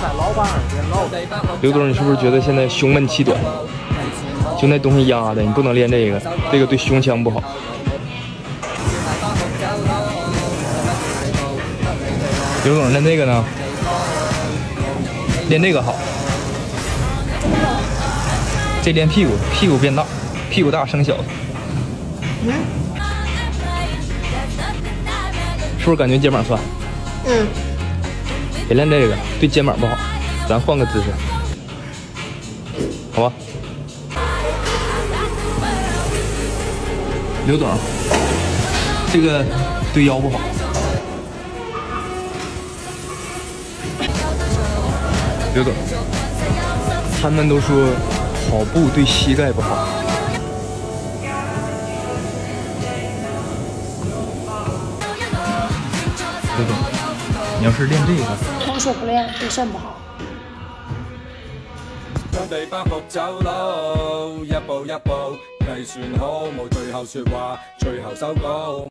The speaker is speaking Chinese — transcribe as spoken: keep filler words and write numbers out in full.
刘总，你是不是觉得现在胸闷气短？就那东西压的，你不能练这个，这个对胸腔不好。刘总，练这个呢？练这个好。这练屁股，屁股变大，屁股大生小。嗯。是不是感觉肩膀酸？ 嗯。 别练这个，对肩膀不好。咱换个姿势，好吧？刘总，这个对腰不好。刘总，他们都说跑步对膝盖不好。刘总，你要是练这个， 光说不练对肾不好。 將地包袱走佬，一步一步計算好，冇最後説話，最後收稿。